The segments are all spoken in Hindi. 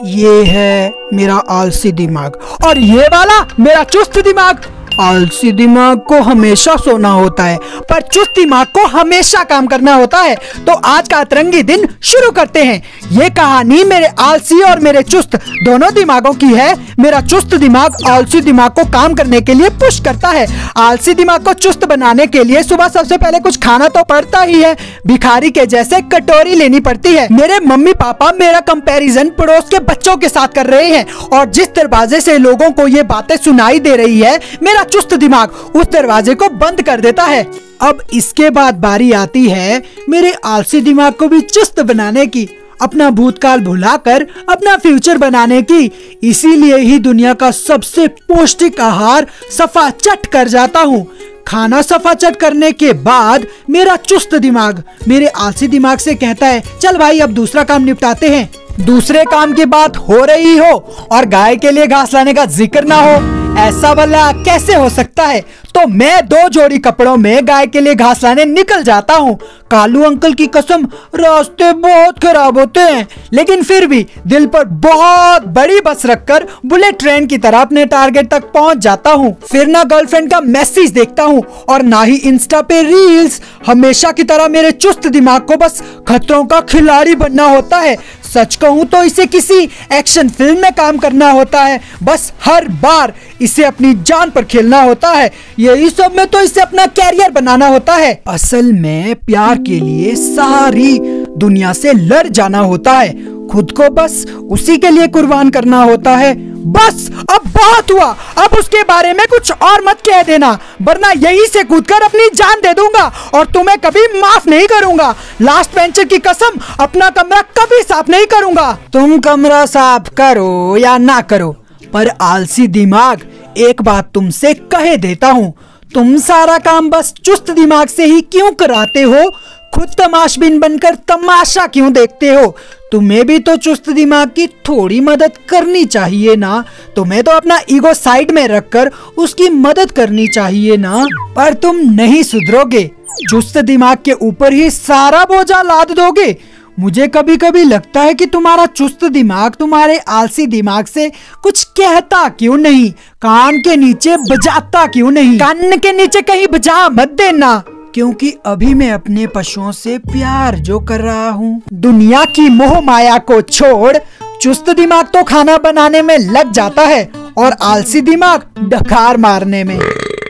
ये है मेरा आलसी दिमाग और ये वाला मेरा चुस्त दिमाग। आलसी दिमाग को हमेशा सोना होता है पर चुस्त दिमाग को हमेशा काम करना होता है। तो आज का अतरंगी दिन शुरू करते हैं। ये कहानी मेरे आलसी और मेरे चुस्त दोनों दिमागों की है। मेरा चुस्त दिमाग आलसी दिमाग को काम करने के लिए पुश करता है। आलसी दिमाग को चुस्त बनाने के लिए सुबह सबसे पहले कुछ खाना तो पड़ता ही है। भिखारी के जैसे कटोरी लेनी पड़ती है। मेरे मम्मी पापा मेरा कंपैरिजन पड़ोस के बच्चों के साथ कर रहे हैं और जिस दरवाजे से लोगों को ये बातें सुनाई दे रही है मेरा चुस्त दिमाग उस दरवाजे को बंद कर देता है। अब इसके बाद बारी आती है मेरे आलसी दिमाग को भी चुस्त बनाने की, अपना भूतकाल भुलाकर अपना फ्यूचर बनाने की। इसीलिए ही दुनिया का सबसे पौष्टिक आहार सफा चट कर जाता हूँ। खाना सफा चट करने के बाद मेरा चुस्त दिमाग मेरे आलसी दिमाग से कहता है चल भाई अब दूसरा काम निपटाते हैं। दूसरे काम की बात हो रही हो और गाय के लिए घास लाने का जिक्र ना हो, ऐसा भला कैसे हो सकता है। तो मैं 2 जोड़ी कपड़ों में गाय के लिए घास लाने निकल जाता हूँ। कालू अंकल की कसम रास्ते बहुत खराब होते हैं लेकिन फिर भी दिल पर बहुत बड़ी बस रखकर बुलेट ट्रेन की तरह अपने टारगेट तक पहुँच जाता हूँ। फिर ना गर्लफ्रेंड का मैसेज देखता हूँ और ना ही इंस्टा पे रील्स। हमेशा की तरह मेरे चुस्त दिमाग को बस खतरों का खिलाड़ी बनना होता है। सच कहूँ तो इसे किसी एक्शन फिल्म में काम करना होता है। बस हर बार इसे अपनी जान पर खेलना होता है। यही सब में तो इसे अपना कैरियर बनाना होता है। असल में प्यार के लिए सारी दुनिया से लड़ जाना होता है। खुद को बस उसी के लिए कुर्बान करना होता है। बस अब बहुत हुआ, अब उसके बारे में कुछ और मत कह देना वरना यहीं से कूदकर अपनी जान दे दूंगा और तुम्हें कभी माफ नहीं करूंगा। लास्ट बेंचर की कसम अपना कमरा कभी साफ नहीं करूंगा। तुम कमरा साफ करो या ना करो पर आलसी दिमाग एक बात तुमसे कहे देता हूँ, तुम सारा काम बस चुस्त दिमाग से ही क्यों कराते हो? खुद तमाशबीन बनकर तमाशा क्यों देखते हो? तुम्हें भी तो चुस्त दिमाग की थोड़ी मदद करनी चाहिए ना। तुम्हें तो अपना ईगो साइड में रखकर उसकी मदद करनी चाहिए ना। पर तुम नहीं सुधरोगे, चुस्त दिमाग के ऊपर ही सारा बोझा लाद दोगे। मुझे कभी कभी लगता है कि तुम्हारा चुस्त दिमाग तुम्हारे आलसी दिमाग से कुछ कहता क्यों नहीं, कान के नीचे बजाता क्यों नहीं। कान के नीचे कहीं बजा मत देना क्योंकि अभी मैं अपने पशुओं से प्यार जो कर रहा हूँ। दुनिया की मोह माया को छोड़ चुस्त दिमाग तो खाना बनाने में लग जाता है और आलसी दिमाग डकार मारने में।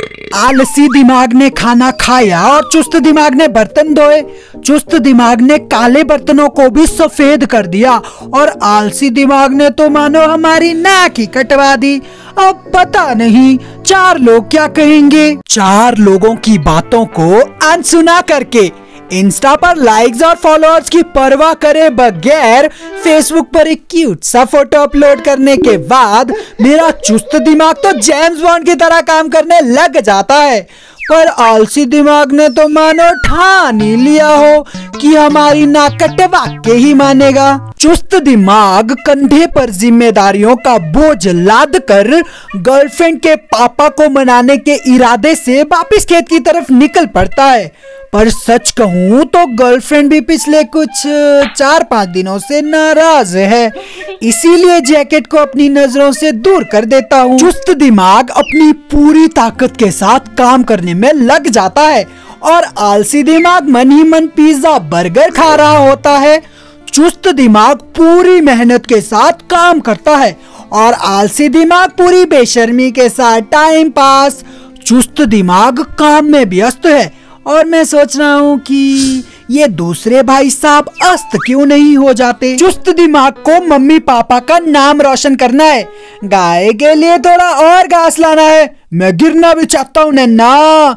आलसी दिमाग ने खाना खाया और चुस्त दिमाग ने बर्तन धोए। चुस्त दिमाग ने काले बर्तनों को भी सफेद कर दिया और आलसी दिमाग ने तो मानो हमारी नाक ही कटवा दी। अब पता नहीं 4 लोग क्या कहेंगे। 4 लोगों की बातों को अनसुना करके इंस्टा पर लाइक्स और फॉलोअर्स की परवाह करे बगैर फेसबुक पर एक क्यूट सा फोटो अपलोड करने के बाद मेरा चुस्त दिमाग तो जेम्स बॉन्ड की तरह काम करने लग जाता है। पर आलसी दिमाग ने तो मानो ठान ही लिया हो कि हमारी नाक कटवा के ही मानेगा। चुस्त दिमाग कंधे पर जिम्मेदारियों का बोझ लाद कर गर्लफ्रेंड के पापा को मनाने के इरादे से वापिस खेत की तरफ निकल पड़ता है। पर सच कहूँ तो गर्लफ्रेंड भी पिछले कुछ 4-5 दिनों से नाराज है, इसीलिए जैकेट को अपनी नजरों से दूर कर देता हूँ। चुस्त दिमाग अपनी पूरी ताकत के साथ काम करने में लग जाता है और आलसी दिमाग मन ही मन पिज्जा बर्गर खा रहा होता है। चुस्त दिमाग पूरी मेहनत के साथ काम करता है और आलसी दिमाग पूरी बेशर्मी के साथ टाइम पास। चुस्त दिमाग काम में व्यस्त है और मैं सोच रहा हूँ कि ये दूसरे भाई साहब अस्त क्यों नहीं हो जाते। चुस्त दिमाग को मम्मी पापा का नाम रोशन करना है, गाय के लिए थोड़ा और घास लाना है। मैं गिरना भी चाहता हूँ नन्ना।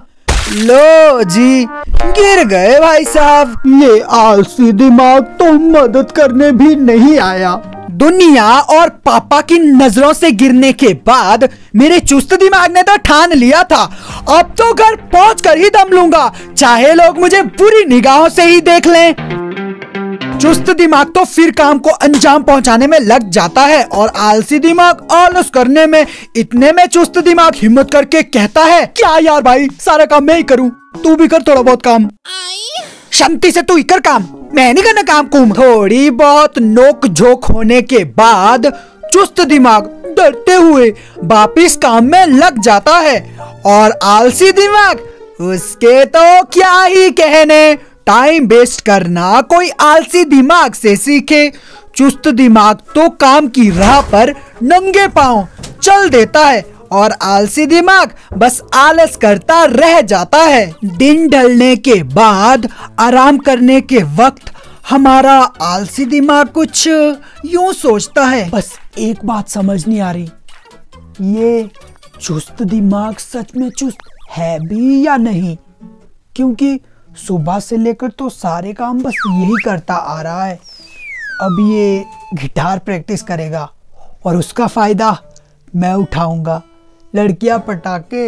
लो जी गिर गए भाई साहब। ये आलसी दिमाग तो मदद करने भी नहीं आया। दुनिया और पापा की नजरों से गिरने के बाद मेरे चुस्त दिमाग ने तो ठान लिया था अब तो घर पहुंचकर ही दम लूंगा, चाहे लोग मुझे बुरी निगाहों से ही देख लें। चुस्त दिमाग तो फिर काम को अंजाम पहुंचाने में लग जाता है और आलसी दिमाग आलस करने में। इतने में चुस्त दिमाग हिम्मत करके कहता है क्या यार भाई सारा काम मैं ही करूं, तू भी कर थोड़ा बहुत काम। शांति से तू ही कर काम, मैं नहीं करना काम कुम। थोड़ी बहुत नोक झोंक होने के बाद चुस्त दिमाग डरते हुए वापिस काम में लग जाता है और आलसी दिमाग, उसके तो क्या ही कहने। टाइम वेस्ट करना कोई आलसी दिमाग से सीखे। चुस्त दिमाग तो काम की राह पर नंगे पांव चल देता है और आलसी दिमाग बस आलस करता रह जाता है। दिन ढलने के बाद आराम करने के वक्त हमारा आलसी दिमाग कुछ यूं सोचता है, बस एक बात समझ नहीं आ रही, ये चुस्त दिमाग सच में चुस्त है भी या नहीं, क्योंकि सुबह से लेकर तो सारे काम बस यही करता आ रहा है। अब ये गिटार प्रैक्टिस करेगा और उसका फायदा मैं उठाऊंगा। लड़कियां पटाके,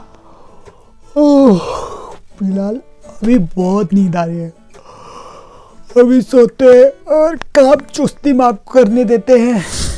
फिलहाल अभी बहुत नींद आ रही है, अभी सोते हैं और काम चुस्त दिमाग करने देते हैं।